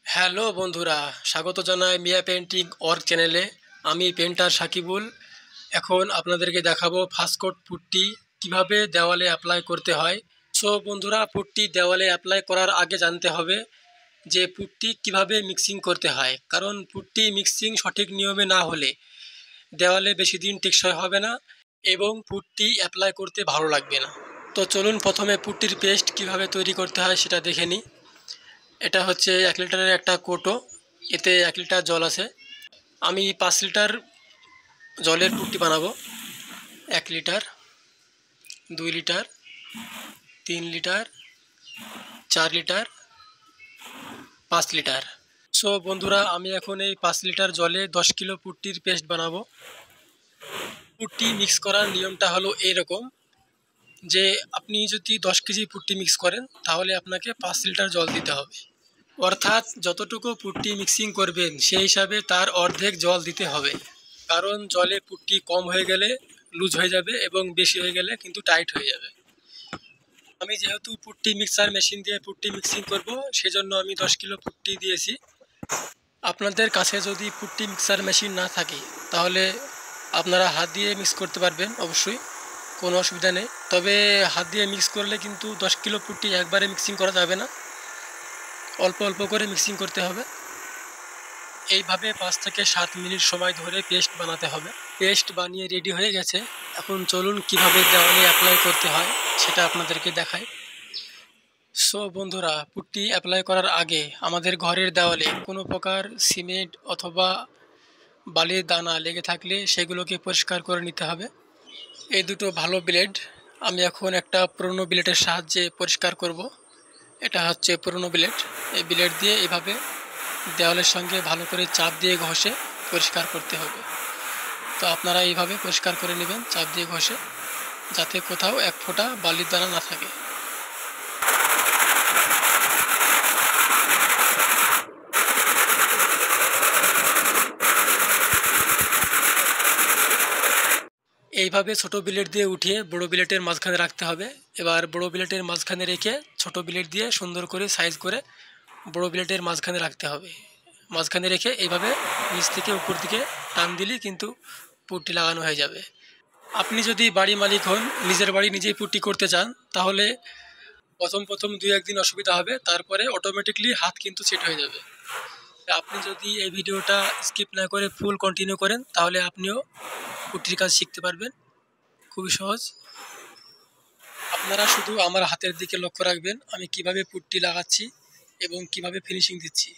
Hello বন্ধুরা, স্বাগত জানাই মিয়া পেন্টিং অর্গ চ্যানেলে। আমি পেন্টার সাকিবুল। এখন আপনাদেরকে দেখাবো ফাস্টকোট পুট্টি কিভাবে দেওয়ালে অ্যাপ্লাই করতে হয়। সো বন্ধুরা, পুট্টি দেওয়ালে অ্যাপ্লাই করার আগে জানতে হবে যে পুট্টি কিভাবে মিক্সিং করতে হয়, কারণ পুট্টি মিক্সিং সঠিক নিয়মে না হলে দেওয়ালে বেশি দিন টেকসই হবে না এবং পুট্টি অ্যাপ্লাই করতে ভালো লাগবে না। তো চলুন প্রথমে পুট্টির পেস্ট কিভাবে তৈরি করতে হয় সেটা দেখে নিই। এটা হচ্ছে 1 লিটারের একটা কোটো, এতে 1 লিটার জল আছে। আমি 5 লিটার জলের পুট্টি বানাবো। 1 litre, 2 litre, 3 litre, 4 litre, 5 litre. So বন্ধুরা, আমি এখন এই 5 লিটার জলে 10 কিলো পুট্টির পেস্ট বানাবো। পুট্টি মিক্স করার নিয়মটা হলো এইরকম, যে আপনি যদি 10 কেজি পুট্টি মিক্স করেন তাহলে আপনাকে 5 লিটার জল দিতে হবে। অর্থাৎ যতটুকু পুট্টি মিক্সিং করবেন সেই হিসাবে তার অর্ধেক জল দিতে হবে, কারণ জলে পুট্টি কম হয়ে গেলে লুজ হয়ে যাবে এবং বেশি হয়ে গেলে কিন্তু টাইট হয়ে যাবে। আমি যেহেতু পুট্টি মিক্সার মেশিন দিয়ে পুট্টি মিক্সিং করব, সেজন্য আমি 10 কিলো পুট্টি দিয়েছি। আপনাদের কাছে যদি পুট্টি মিক্সার মেশিন না থাকে তাহলে আপনারা হাত দিয়ে মিক্স করতে পারবেন, অবশ্যই কোনো অসুবিধা নেই। তবে হাত দিয়ে মিক্স করলে কিন্তু 10 কিলো পুট্টি একবারে মিক্সিং করা যাবে না, অল্প অল্প করে মিক্সিং করতে হবে। এইভাবে 5 থেকে 7 মিনিট সময় ধরে পেস্ট বানাতে হবে। পেস্ট বানিয়ে রেডি হয়ে গেছে। এখন চলুন কিভাবে দেওয়ালে অ্যাপ্লাই করতে হয় সেটা আপনাদেরকে দেখাই। সো বন্ধুরা, পুট্টি অ্যাপ্লাই করার আগে আমাদের ঘরের দেওয়ালে কোনো প্রকার সিমেন্ট অথবা বালির দানা লেগে থাকলে সেগুলোকে পরিষ্কার করে নিতে হবে। এই দুটো ভালো ব্লেড, আমি এখন একটা পুরনো ব্লেডের সাহায্যে পরিষ্কার করব। এটা হচ্ছে পুরনো ব্লেড। এই ব্লেড দিয়ে এভাবে দেওয়ালের সঙ্গে ভালো করে চাপ দিয়ে ঘষে পরিষ্কার করতে হবে। তো আপনারা এইভাবে পরিষ্কার করে নেবেন চাপ দিয়ে ঘষে, যাতে কোথাও এক ফোঁটা বালির দানা না থাকে। এইভাবে ছোট ব্লেড দিয়ে উঠিয়ে বড় ব্লেডের মাঝখানে রাখতে হবে। এবার বড় ব্লেডের মাঝখানে রেখে ছোট ব্লেড দিয়ে সুন্দর করে সাইজ করে বড় ব্লেডের মাঝখানে রাখতে হবে। মাঝখানে রেখে এইভাবে নিচ থেকে উপর দিকে টান দিলেই কিন্তু পুট্টি লাগানো হয়ে যাবে। আপনি যদি বাড়ি মালিক হন, নিজের বাড়ি নিজেই পুট্টি করতে চান, তাহলে প্রথম প্রথম 2-1 দিন অসুবিধা হবে, তারপরে অটোমেটিকলি হাত কিন্তু সেট হয়ে যাবে। আপনি যদি এই ভিডিওটা স্কিপ না করে ফুল কন্টিনিউ করেন তাহলে আপনিও পুট্টির কাজ শিখতে পারবেন, খুবই সহজ। আপনারা শুধু আমার হাতের দিকে লক্ষ্য রাখবেন, আমি কিভাবে পুট্টি লাগাচ্ছি এবং কিভাবে ফিনিশিং দিচ্ছি।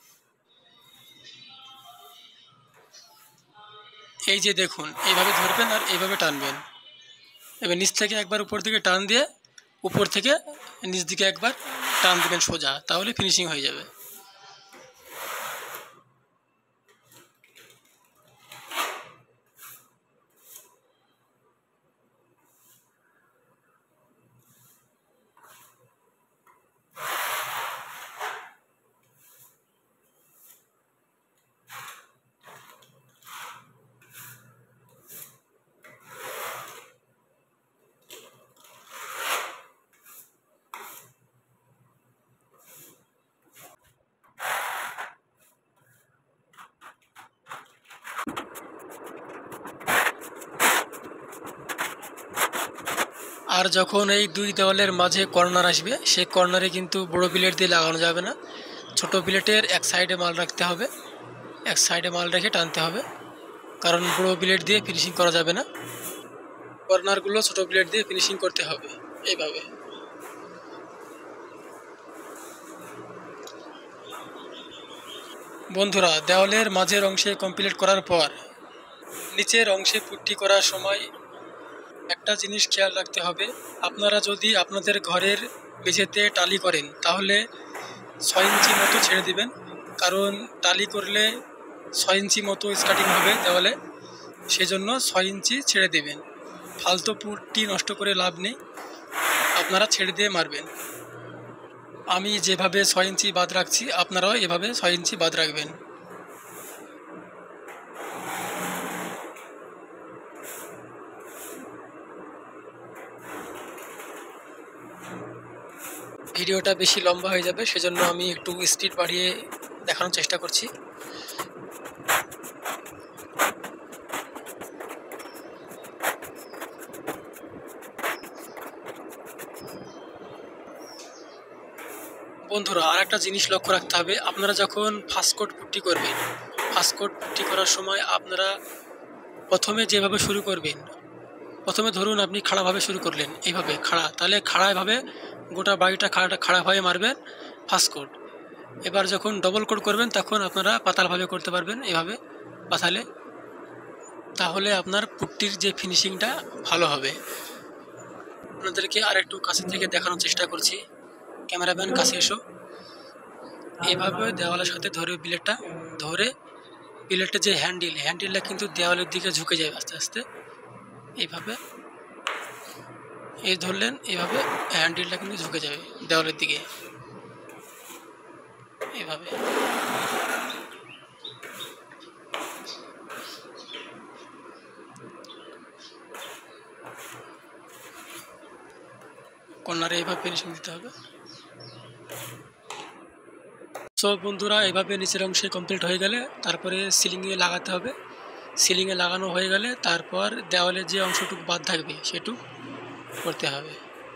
এই যে দেখুন, এইভাবে ধরবেন আর এইভাবে টানবেন। এবার নিচ থেকে একবার উপর দিকে টান দিয়ে উপর থেকে নিচ দিকে একবার টান দেবেন সোজা, তাহলে ফিনিশিং হয়ে যাবে। আর যখন এই দুই দেওয়ালের মাঝে কর্নার আসবে, সেই কর্নারে কিন্তু বড় ব্লেড দিয়ে লাগানো যাবে না, ছোট ব্লেডের এক সাইডে মাল রাখতে হবে, এক সাইডে মাল রেখে টানতে হবে, কারণ বড় ব্লেড দিয়ে ফিনিশিং করা যাবে না। কর্নারগুলো ছোট ব্লেড দিয়ে ফিনিশিং করতে হবে এইভাবে। বন্ধুরা, দেওয়ালের মাঝের অংশে কমপ্লিট করার পর নিচের অংশে পুট্টি করার সময় একটা জিনিস খেয়াল রাখতে হবে। আপনারা যদি আপনাদের ঘরের মেঝেতে টালি করেন তাহলে 6 ইঞ্চি মতো ছেড়ে দিবেন, কারণ টালি করলে 6 ইঞ্চি মতো স্কার্টিং হবে দেওয়ালে, সেজন্য 6 ইঞ্চি ছেড়ে দেবেন। ফালতু পুট্টি নষ্ট করে লাভ নেই, আপনারা ছেড়ে দিয়ে মারবেন। আমি যেভাবে 6 ইঞ্চি বাদ রাখছি আপনারাও এভাবে 6 ইঞ্চি বাদ রাখবেন। ভিডিওটা বেশি লম্বা হয়ে যাবে, সেজন্য আমি একটু স্পিড বাড়িয়ে দেখানোর চেষ্টা করছি। বন্ধুরা, আর একটা জিনিস লক্ষ্য রাখতে হবে, আপনারা যখন ফার্স্ট কোট পুট্টি করবেন, ফার্স্ট কোট পুট্টি করার সময় আপনারা প্রথমে যেভাবে শুরু করবেন, প্রথমে ধরুন আপনি খাড়াভাবে শুরু করলেন, এইভাবে খাড়া, তাহলে খাড়াভাবে গোটা বাড়িটা খাড়াভাবে মারবেন ফার্স্ট কোট। এবার যখন ডবল কোট করবেন তখন আপনারা পাতালভাবে করতে পারবেন, এভাবে পাতালে, তাহলে আপনার পুট্টির যে ফিনিশিংটা ভালো হবে। আপনাদেরকে আর একটু কাছে থেকে দেখানোর চেষ্টা করছি, ক্যামেরাম্যান কাছে এসো। এইভাবে দেওয়ালের সাথে ধরে বিলেটটা ধরে, বিলেটের যে হ্যান্ডেলটা কিন্তু দেওয়ালের দিকে ঝুঁকে যায় আস্তে আস্তে, এইভাবে এই ধরলেন, এইভাবে হ্যান্ডেলটা কিন্তু ঝুঁকে যাবে দেওয়ালের দিকে, এইভাবে। কর্নারে এইভাবে ফিনিশিং দিতে হবে। সো বন্ধুরা, এভাবে নিচের অংশে কমপ্লিট হয়ে গেলে তারপরে সিলিংয়ে লাগাতে হবে। সিলিংয়ে লাগানো হয়ে গেলে তারপর দেওয়ালের যে অংশটুকু বাদ থাকবে সেটুকু করতে হবে।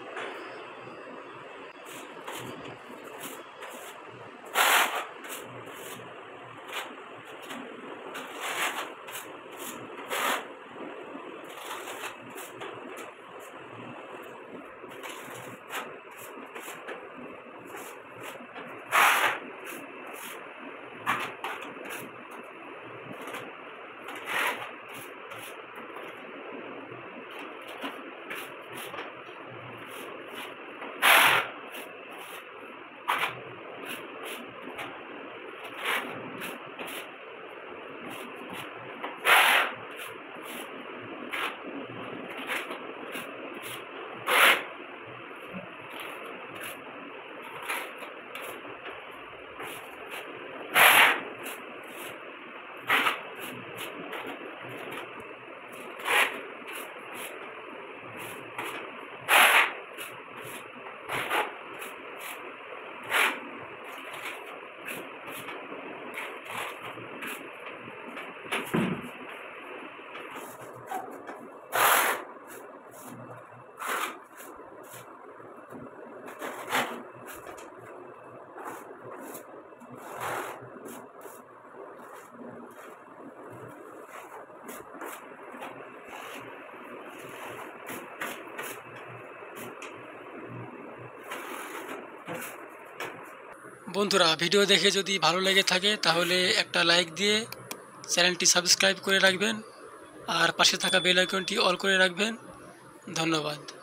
বন্ধুরা, ভিডিও দেখে যদি ভালো লেগে থাকে তাহলে একটা লাইক দিয়ে চ্যানেলটি সাবস্ক্রাইব করে রাখবেন, আর পাশে থাকা বেল আইকনটি অল করে রাখবেন। ধন্যবাদ।